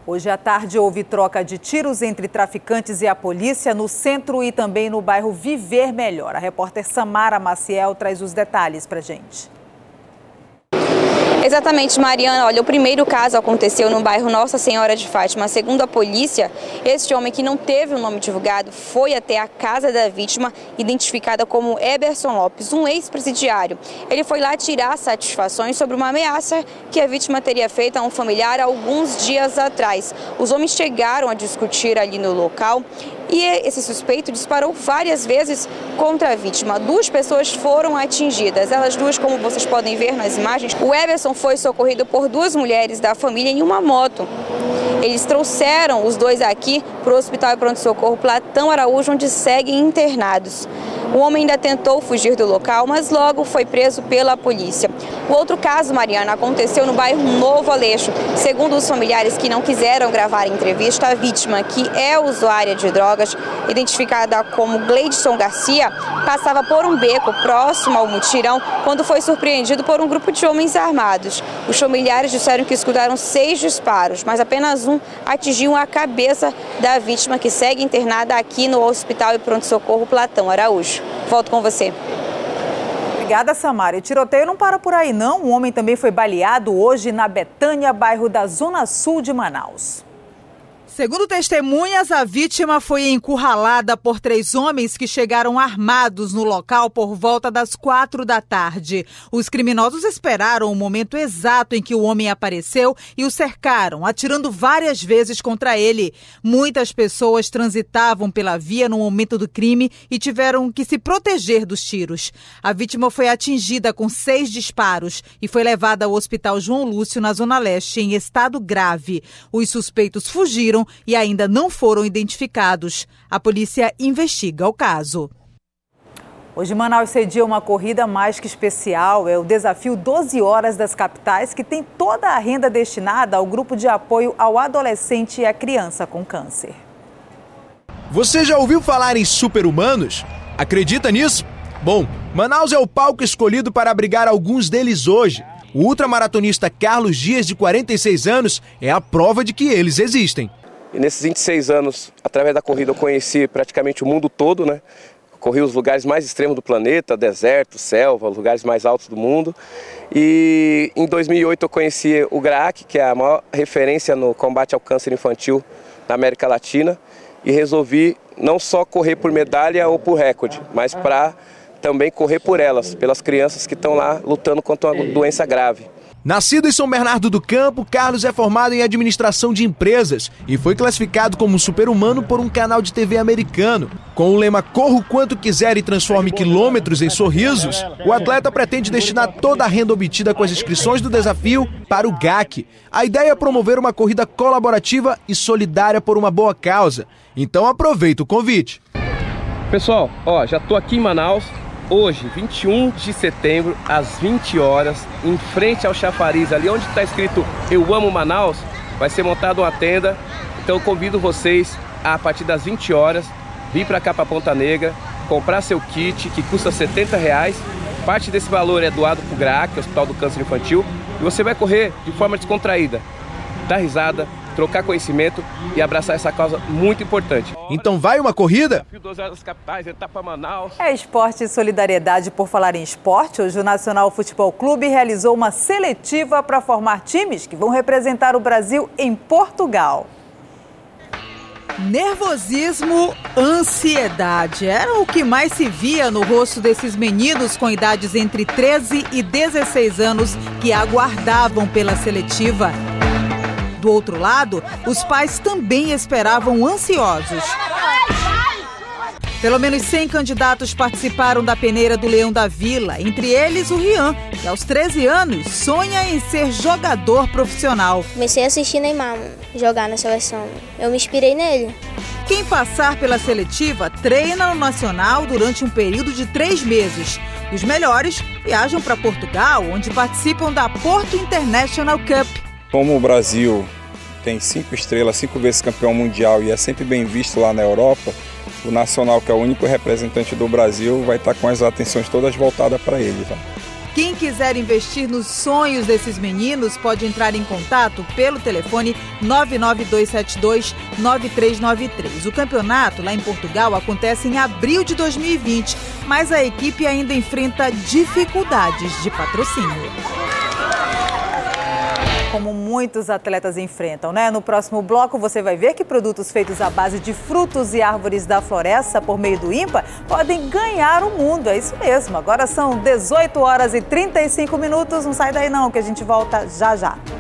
Hoje à tarde houve troca de tiros entre traficantes e a polícia no centro e também no bairro Viver Melhor. A repórter Samara Maciel traz os detalhes pra gente. Exatamente, Mariana. Olha, o primeiro caso aconteceu no bairro Nossa Senhora de Fátima. Segundo a polícia, este homem, que não teve o nome divulgado, foi até a casa da vítima, identificada como Eberson Lopes, um ex-presidiário. Ele foi lá tirar satisfações sobre uma ameaça que a vítima teria feito a um familiar alguns dias atrás. Os homens chegaram a discutir ali no local e esse suspeito disparou várias vezes contra a vítima. 2 pessoas foram atingidas. Elas duas, como vocês podem ver nas imagens, o Eberson foi socorrido por 2 mulheres da família em uma moto. Eles trouxeram os 2 aqui para o Hospital e Pronto-Socorro Platão Araújo, onde seguem internados. O homem ainda tentou fugir do local, mas logo foi preso pela polícia. O outro caso, Mariana, aconteceu no bairro Novo Aleixo. Segundo os familiares que não quiseram gravar a entrevista, a vítima, que é usuária de drogas, identificada como Gleidson Garcia, passava por um beco próximo ao mutirão quando foi surpreendido por um grupo de homens armados. Os familiares disseram que escutaram 6 disparos, mas apenas um atingiu a cabeça da vítima, que segue internada aqui no Hospital e Pronto-Socorro Platão Araújo. Volto com você. Obrigada, Samara. E tiroteio não para por aí, não. Um homem também foi baleado hoje na Betânia, bairro da Zona Sul de Manaus. Segundo testemunhas, a vítima foi encurralada por 3 homens que chegaram armados no local por volta das 4 da tarde. Os criminosos esperaram o momento exato em que o homem apareceu e o cercaram, atirando várias vezes contra ele. Muitas pessoas transitavam pela via no momento do crime e tiveram que se proteger dos tiros. A vítima foi atingida com 6 disparos e foi levada ao Hospital João Lúcio, na Zona Leste, em estado grave. Os suspeitos fugiram e ainda não foram identificados. A polícia investiga o caso. Hoje, Manaus cedia uma corrida mais que especial. É o desafio 12 horas das capitais, que tem toda a renda destinada ao grupo de apoio ao adolescente e à criança com câncer. Você já ouviu falar em super-humanos? Acredita nisso? Bom, Manaus é o palco escolhido para abrigar alguns deles hoje. O ultramaratonista Carlos Dias, de 46 anos, é a prova de que eles existem. E nesses 26 anos, através da corrida, eu conheci praticamente o mundo todo, né? Corri os lugares mais extremos do planeta, deserto, selva, os lugares mais altos do mundo. E em 2008 eu conheci o GRAAC, que é a maior referência no combate ao câncer infantil na América Latina. E resolvi não só correr por medalha ou por recorde, mas para também correr por elas, pelas crianças que estão lá lutando contra uma doença grave. Nascido em São Bernardo do Campo, Carlos é formado em administração de empresas e foi classificado como super-humano por um canal de TV americano. Com o lema "Corra o quanto quiser e transforme quilômetros em sorrisos", o atleta pretende destinar toda a renda obtida com as inscrições do desafio para o GAC. A ideia é promover uma corrida colaborativa e solidária por uma boa causa. Então aproveita o convite. Pessoal, já estou aqui em Manaus. Hoje, 21 de setembro, às 20 horas, em frente ao chafariz, ali onde está escrito "Eu amo Manaus", vai ser montada uma tenda. Então eu convido vocês a partir das 20 horas, vir para cá, para Ponta Negra, comprar seu kit, que custa R$70. Parte desse valor é doado para o GRAAC, Hospital do Câncer Infantil, e você vai correr de forma descontraída, dar risada, trocar conhecimento e abraçar essa causa muito importante. Então vai uma corrida? É esporte e solidariedade. Por falar em esporte, hoje o Nacional Futebol Clube realizou uma seletiva para formar times que vão representar o Brasil em Portugal. Nervosismo, ansiedade, era o que mais se via no rosto desses meninos com idades entre 13 e 16 anos que aguardavam pela seletiva. Do outro lado, os pais também esperavam ansiosos. Pelo menos 100 candidatos participaram da peneira do Leão da Vila, entre eles o Rian, que aos 13 anos sonha em ser jogador profissional. Comecei a assistir Neymar jogar na seleção, eu me inspirei nele. Quem passar pela seletiva treina no Nacional durante um período de 3 meses. Os melhores viajam para Portugal, onde participam da Porto International Cup. Como o Brasil tem 5 estrelas, 5 vezes campeão mundial e é sempre bem visto lá na Europa, o Nacional, que é o único representante do Brasil, vai estar com as atenções todas voltadas para ele. Tá? Quem quiser investir nos sonhos desses meninos pode entrar em contato pelo telefone 99272-9393. O campeonato lá em Portugal acontece em abril de 2020, mas a equipe ainda enfrenta dificuldades de patrocínio. Como muitos atletas enfrentam, né? No próximo bloco você vai ver que produtos feitos à base de frutos e árvores da floresta por meio do INPA podem ganhar o mundo. É isso mesmo. Agora são 18h e 35 minutos. Não sai daí não, que a gente volta já já.